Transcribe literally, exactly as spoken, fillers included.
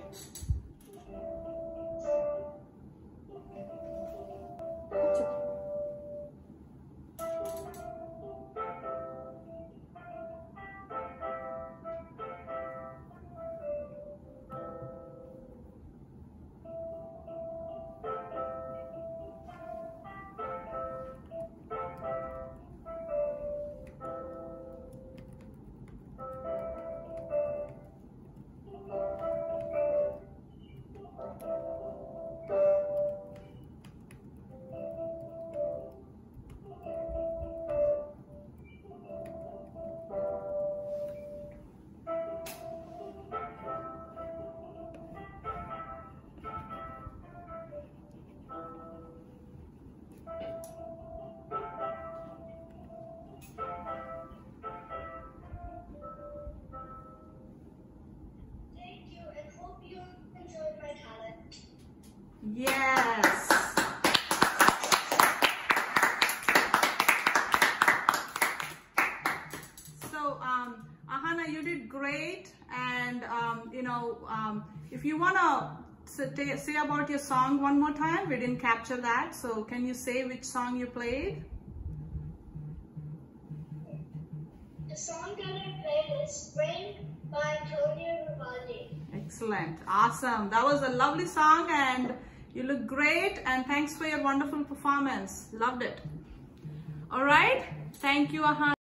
Yes. So, um, Aahana, you did great. And, um, you know, um, if you want to say about your song one more time, we didn't capture that. So can you say which song you played? The song that I played is Spring by Claudia Vivaldi. Excellent. Awesome. That was a lovely song and you look great, and thanks for your wonderful performance. Loved it. All right. Thank you, Aahana.